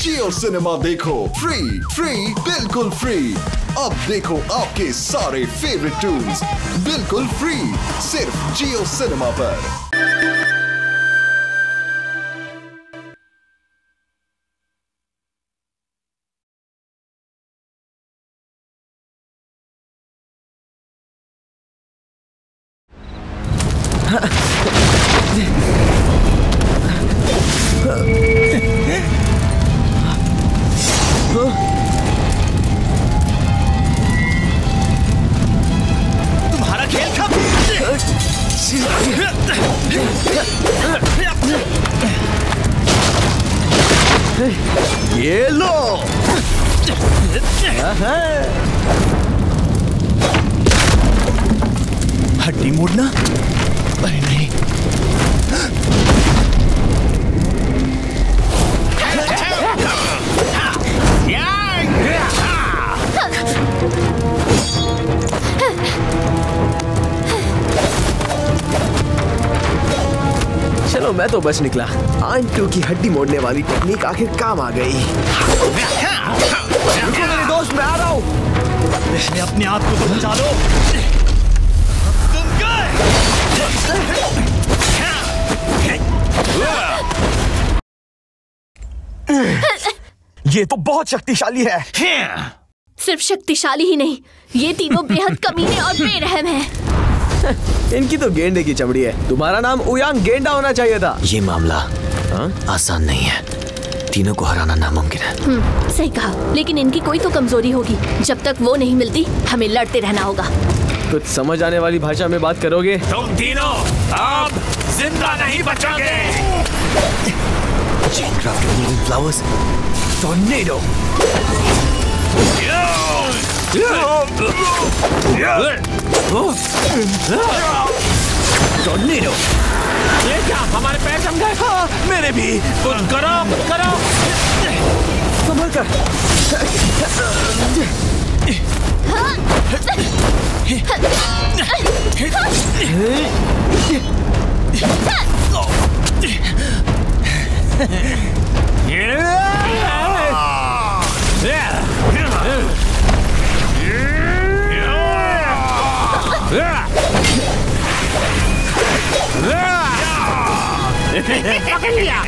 जियो cinema देखो free बिल्कुल free. अब देखो आपके सारे फेवरेट टून्स बिल्कुल फ्री सिर्फ जियो सिनेमा पर। तुम्हारा खेल खत्म। ये लो। हड्डी मोड़ना? अरे नहीं। चलो मैं तो बच निकला। आंटू की हड्डी मोड़ने वाली टेक्निक आखिर काम आ गई। रुको मेरे दोस्त, मैं आ रहा हूँ। अपने आप को तो बचा लो। तुम गए। ये तो बहुत शक्तिशाली है। सिर्फ शक्तिशाली ही नहीं, ये तीनों बेहद कमीने और बेरहम हैं। इनकी तो गेंडे की चमड़ी है। तुम्हारा नाम उयांग गेंडा होना चाहिए था। ये मामला आसान नहीं है। तीनों को हराना नामुमकिन है। सही कहा, लेकिन इनकी कोई तो कमजोरी होगी। जब तक वो नहीं मिलती हमें लड़ते रहना होगा। कुछ समझ आने वाली भाषा में बात करोगे? तुम तीनों अब जिंदा नहीं बचोगे। चेनक्राफ्ट मूविंग फ्लावर्स, टॉर्नेडो। टॉर्नेडो। ये क्या हमारे पैर जम गए? हाँ, मेरे भी। कुछ करो करो। संभल कर। पकड़ लिया।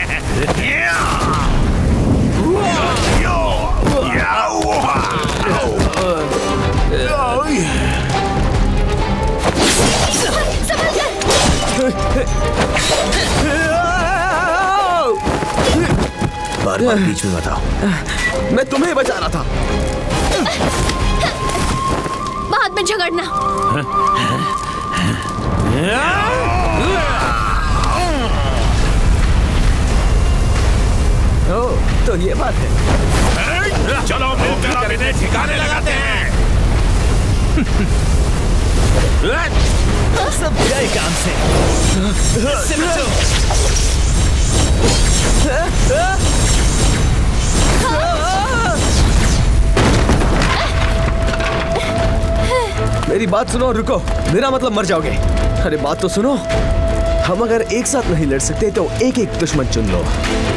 बार बार बीच में बताओ। मैं तुम्हें बचा रहा था। बाद में झगड़ना। तो ये बात है। चलो मिलकर इन्हें ठिकाने लगाते हैं। सब गए काम से। मेरी बात सुनो और रुको। मेरा मतलब मर जाओगे। अरे बात तो सुनो। हम अगर एक साथ नहीं लड़ सकते तो एक एक दुश्मन चुन लो।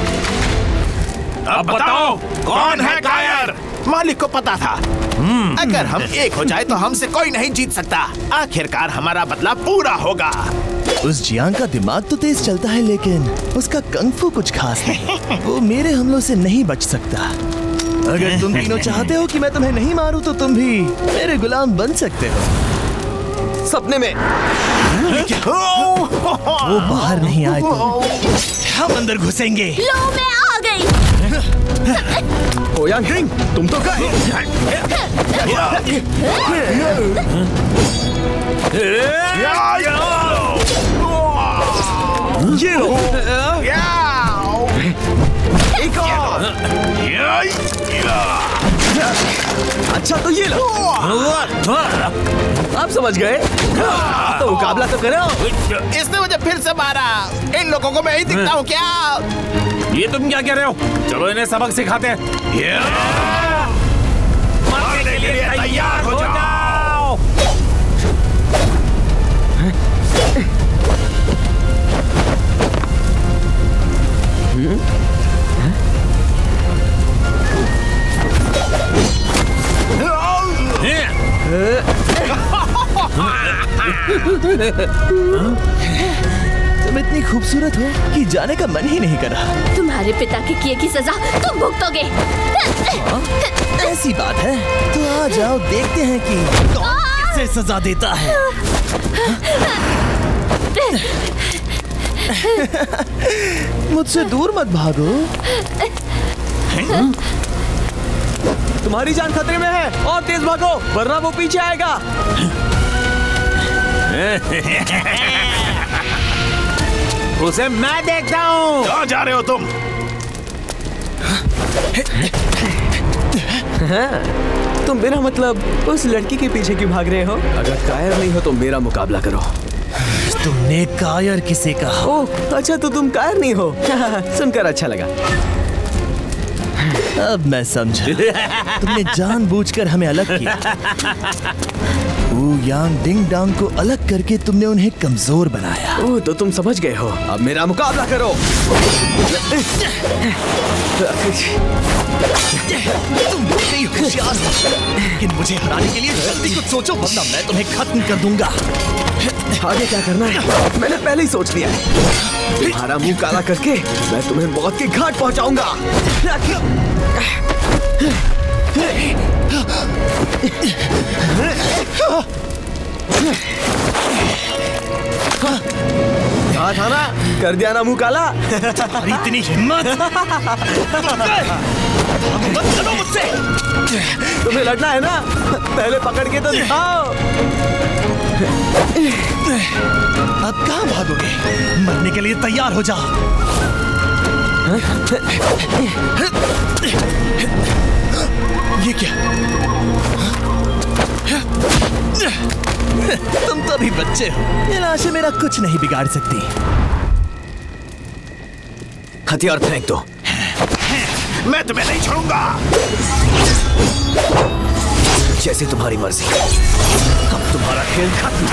अब बताओ कौन है कायर? मालिक को पता था अगर हम एक हो जाए तो हमसे कोई नहीं जीत सकता। आखिरकार हमारा बदला पूरा होगा। उस जियांग का दिमाग तो तेज चलता है, लेकिन उसका कंगफू कुछ खास नहीं। वो मेरे हमलों से नहीं बच सकता। अगर तुम तीनों चाहते हो कि मैं तुम्हें नहीं मारूं तो तुम भी मेरे गुलाम बन सकते हो। सपने में। वो बाहर नहीं आए तो हम अंदर घुसेंगे। लो मैं आ गई। ओयांग किंग, तुम तो गए। ये लो। एक और। अच्छा तो ये लो। आप समझ गए? तो मुकाबला तो करो। इसने मुझे फिर से मारा। इन लोगों को मैं ही दिखता हूँ क्या? ये तुम क्या कह रहे हो? चलो इन्हें सबक सिखाते हैं। मरने के लिए तैयार हो जाओ। तुम इतनी खूबसूरत हो कि जाने का मन ही नहीं कर रहा। तुम्हारे पिता के किए की सजा तुम भुगतोगे। ऐसी बात है तो आ जाओ, देखते हैं कि कौन कैसे सजा देता है। मुझसे दूर मत भागो। तुम्हारी जान खतरे में है और तेज भागो वरना वो पीछे आएगा। उसे मैं देखता हूँ। कहाँ जा रहे हो तुम? तुम बिना मतलब उस लड़की के पीछे क्यों भाग रहे हो? अगर कायर नहीं हो तो मेरा मुकाबला करो। तुमने कायर किसे कहा? ओह अच्छा, तो तुम कायर नहीं हो। सुनकर अच्छा लगा। अब मैं समझा। तुमने जानबूझकर हमें अलग किया। वू यांग डिंग डांग को अलग करके तुमने उन्हें कमजोर बनाया। ओह तो तुम समझ गए हो। अब मेरा मुकाबला करो। तुम वाकई होशियार हो, लेकिन मुझे हराने के लिए जल्दी कुछ सोचो वरना मैं तुम्हें खत्म कर दूंगा। आगे क्या करना है मैंने पहले ही सोच लिया है। तुम्हारा मुंह काला करके मैं तुम्हें मौत के घाट पहुंचाऊंगा। कहा था ना, कर दिया ना मुंह काला। इतनी हिम्मत मत चलो मुझसे। तुम्हें लड़ना है ना, पहले पकड़ के तो दिखाओ। अब कहाँ भागोगे? मरने के लिए तैयार हो जाओ। ये क्या? तुम तो अभी बच्चे हो, ये लाशें मेरा कुछ नहीं बिगाड़ सकती। हथियार फेंक दो। मैं तुम्हें नहीं छोड़ूंगा। जैसे तुम्हारी मर्जी। अब तुम्हारा खेल खत्म।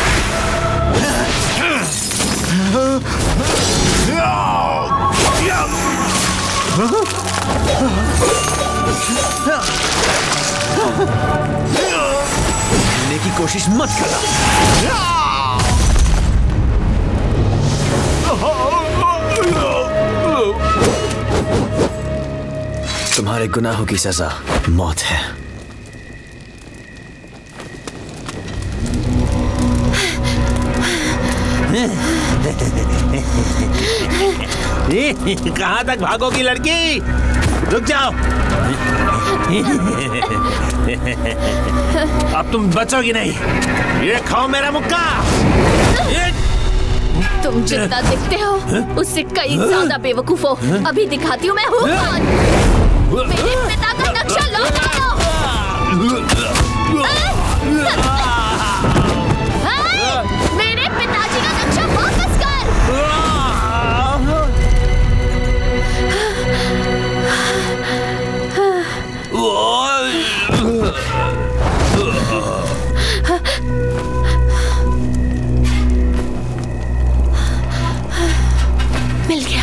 लेने की कोशिश मत करना। तुम्हारे गुनाहों की सजा मौत है। कहाँ तक भागोगी लड़की? रुक जाओ। अब तुम बचोगी नहीं। ये खाओ मेरा मुक्का। तुम जितना दिखते हो उससे कई ज्यादा बेवकूफ हो। अभी दिखाती हूँ मैं हूँ कौन। मेरे पिता का नक्शा लौट आओ। मेरे पिताजी का नक्शा वापस कर। मिल गया।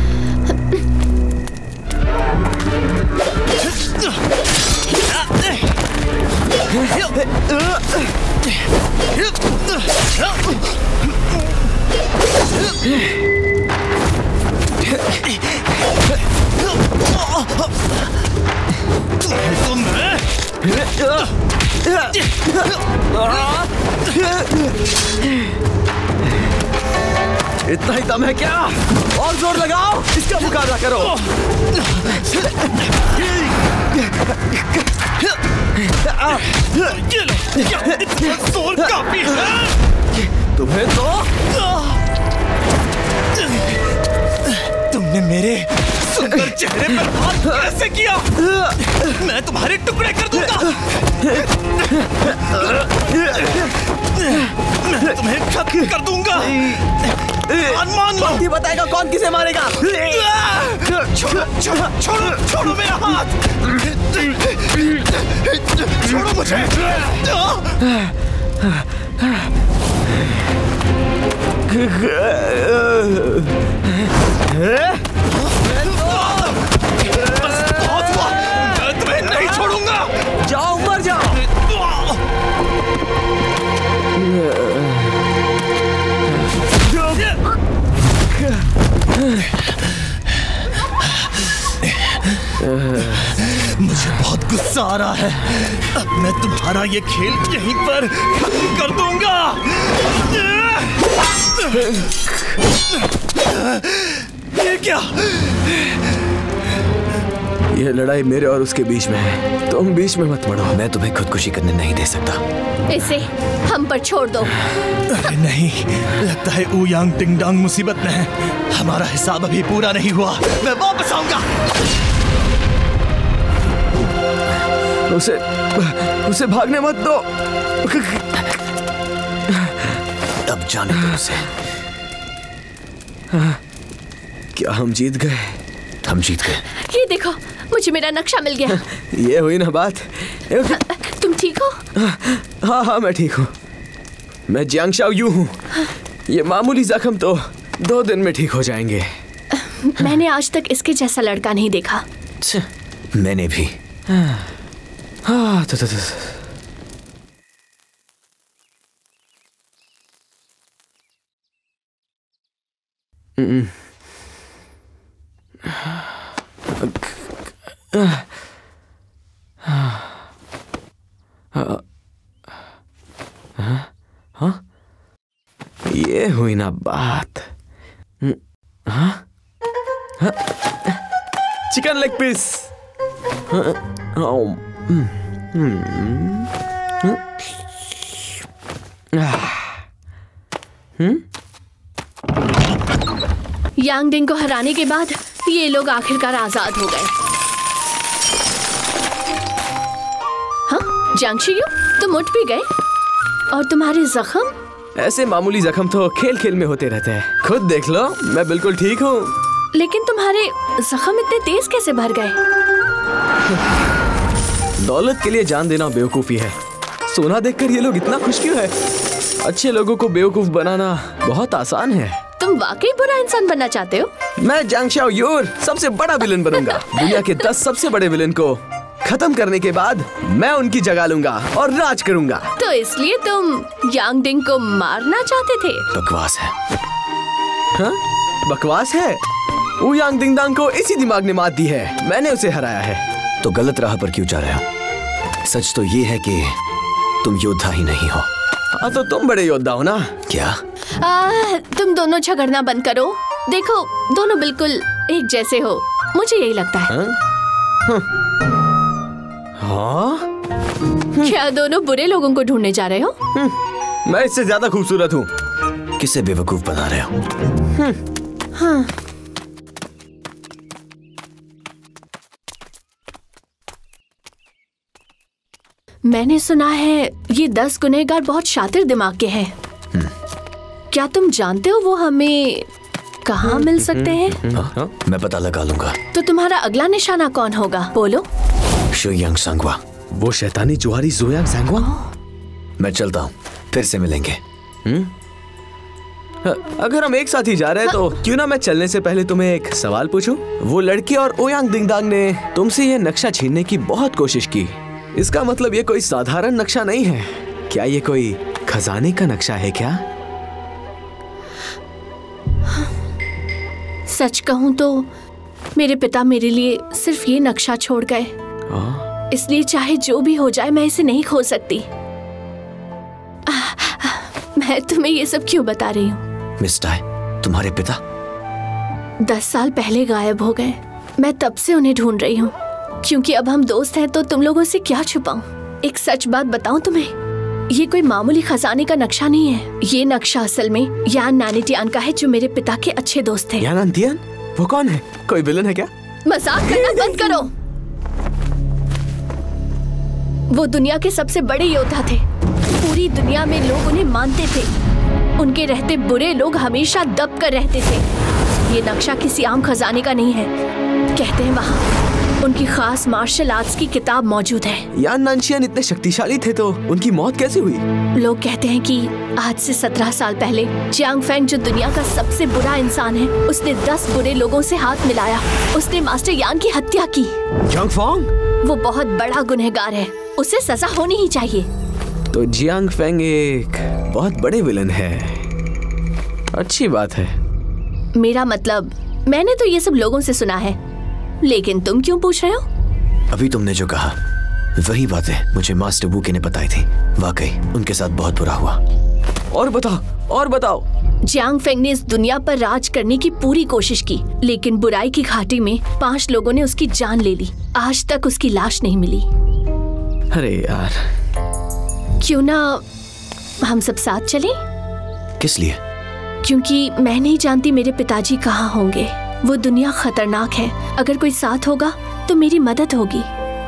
इतना ही दम है क्या? और जोर लगाओ, इसका मुकाबला करो। जोर काफी है। तुम्हें तो तुमने मेरे सुंदर चेहरे पर हाथ कैसे किया? मैं तुम्हारे टुकड़े कर दूंगा। मैं तुम्हें खत्म कर दूंगा। मान लो। ये बताएगा कौन किसे मारेगा। छोड़ो छोड़ो छोड़ो छोड़ो मेरा हाथ। छोड़ो मुझे। बस बहुत हुआ। मैं तुम्हें नहीं छोड़ूंगा। जाओ मर जाओ। मुझे बहुत गुस्सा आ रहा है। अब मैं तुम्हारा ये खेल यहीं पर खत्म कर दूंगा। ये क्या? ये लड़ाई मेरे और उसके बीच में है, तुम बीच में मत पड़ो। मैं तुम्हें खुदकुशी करने नहीं दे सकता। इसे हम पर छोड़ दो। अरे नहीं, लगता है ऊ यांग टिंगडांग मुसीबत में है। हमारा हिसाब अभी पूरा नहीं हुआ। मैं वापस आऊंगा। उसे भागने मत दो। अब जाने दो उसे। क्या हम जीत गए? हम जीत गए। ये देखो, मुझे मेरा नक्शा मिल गया। ये हुई ना बात। तुम ठीक हो? हाँ, मैं ठीक हूँ। मैं जियांग शाओयू हूँ। ये मामूली जख्म तो 2 दिन में ठीक हो जाएंगे। मैंने आज तक इसके जैसा लड़का नहीं देखा। मैंने भी। हाँ, ये हुई ना बात। Chicken leg piece. यांगडिंग को हराने के बाद ये लोग आखिरकार आजाद हो गए। हाँ, जियांग शाओयू, तुम उठ भी गए? और तुम्हारे जख्म? ऐसे मामूली जख्म तो खेल खेल में होते रहते हैं। खुद देख लो, मैं बिल्कुल ठीक हूँ। लेकिन तुम्हारे जख्म इतने तेज कैसे भर गए? दौलत के लिए जान देना बेवकूफी है। सोना देखकर ये लोग इतना खुश क्यों है? अच्छे लोगों को बेवकूफ बनाना बहुत आसान है। तुम वाकई बुरा इंसान बनना चाहते हो? मैं जियांग शाओयू सबसे बड़ा विलन बनूंगा। दुनिया के 10 सबसे बड़े विलन को खत्म करने के बाद मैं उनकी जगह लूंगा और राज करूंगा। तो इसलिए तुम यांगडिंग को मारना चाहते थे? बकवास है। हाँ? बकवास है? ऊ यांग टिंगडांग को इसी दिमाग ने मात दी है। मैंने उसे हराया है। तो गलत राह पर क्यों जा रहे हो? सच तो ये है कि तुम योद्धा ही नहीं हो। हाँ, तो तुम बड़े योद्धा हो ना? क्या? तुम दोनों झगड़ना बंद करो। देखो, दोनों बिल्कुल एक जैसे हो। मुझे यही लगता है। हाँ? क्या दोनों बुरे लोगों को ढूंढने जा रहे हो? मैं इससे ज्यादा खूबसूरत हूँ। किसे बेवकूफ बना रहे हो? हाँ। मैंने सुना है ये 10 गुनहगार बहुत शातिर दिमाग के हैं। क्या तुम जानते हो वो हमें कहाँ मिल सकते हैं? हाँ? मैं पता लगा लूंगा। तो तुम्हारा अगला निशाना कौन होगा? बोलो। शुयांग सांगवा। वो शैतानी जुआरी जुयांग सांगवा? मैं चलता हूँ, फिर से मिलेंगे। अगर हम एक साथ ही जा रहे हैं तो क्यों ना मैं चलने से पहले तुम्हें एक सवाल पूछूं? वो लड़की और ऊ यांग टिंगडांग ने तुमसे ये नक्शा छीनने की बहुत कोशिश की। इसका मतलब ये कोई साधारण नक्शा नहीं है। क्या ये कोई खजाने का नक्शा है क्या? सच कहूँ तो मेरे पिता मेरे लिए सिर्फ ये नक्शा छोड़ गए। इसलिए चाहे जो भी हो जाए मैं इसे नहीं खो सकती। मैं तुम्हें ये सब क्यों बता रही हूँ? मिस टाई, तुम्हारे पिता 10 साल पहले गायब हो गए। मैं तब से उन्हें ढूंढ रही हूँ। क्योंकि अब हम दोस्त हैं तो तुम लोगों से क्या छुपाऊं? एक सच बात बताऊं तुम्हें, ये कोई मामूली खजाने का नक्शा नहीं है। ये नक्शा असल में यान नानिटियान का है, जो मेरे पिता के अच्छे दोस्त थे। यान नानिटियान? वो कौन है? कोई विलन है क्या? मजाक करना बंद करो। वो दुनिया के सबसे बड़े योद्धा थे। पूरी दुनिया में लोग उन्हें मानते थे। उनके रहते बुरे लोग हमेशा दब कर रहते थे। ये नक्शा किसी आम खजाने का नहीं है। कहते हैं वहाँ उनकी खास मार्शल आर्ट्स की किताब मौजूद है। यान नानशियान इतने शक्तिशाली थे तो उनकी मौत कैसे हुई? लोग कहते हैं कि आज से 17 साल पहले जियांग फेंग, जो दुनिया का सबसे बुरा इंसान है, उसने 10 बुरे लोगों से हाथ मिलाया। उसने मास्टर यान की हत्या की। Jiang Feng? वो बहुत बड़ा गुनहगार है, उसे सजा होनी ही चाहिए। तो जियांग फेंग एक बहुत बड़े विलन है। अच्छी बात है। मेरा मतलब, मैंने तो ये सब लोगों से सुना है। लेकिन तुम क्यों पूछ रहे हो? अभी तुमने जो कहा वही बातें मुझे मास्टर वूके ने बताई थी। वाकई उनके साथ बहुत बुरा हुआ। और बताओ। जियांग फेंग ने इस दुनिया पर राज करने की पूरी कोशिश की, लेकिन बुराई की घाटी में 5 लोगों ने उसकी जान ले ली। आज तक उसकी लाश नहीं मिली। अरे यार, क्यों ना हम सब साथ चलें? किस लिए? क्योंकि मैं नहीं जानती मेरे पिताजी कहाँ होंगे। वो दुनिया खतरनाक है। अगर कोई साथ होगा तो मेरी मदद होगी।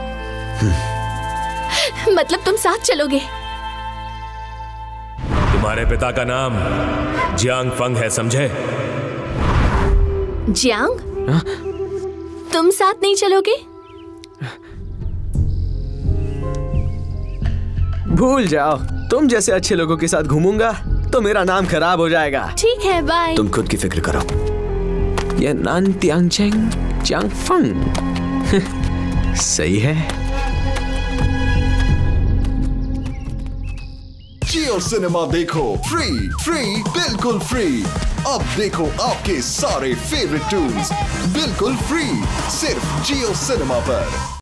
मतलब तुम साथ चलोगे? तुम्हारे पिता का नाम जियांग फेंग है, समझे? जियांग? तुम साथ नहीं चलोगे? भूल जाओ। तुम जैसे अच्छे लोगों के साथ घूमूंगा तो मेरा नाम खराब हो जाएगा। ठीक है, बाय। तुम खुद की फिक्र करो। ये नान तियांगचेंग जियांग फेंग सही है। जियो सिनेमा देखो फ्री बिल्कुल फ्री। अब देखो आपके सारे फेवरेट टून्स बिल्कुल फ्री सिर्फ जियो सिनेमा पर।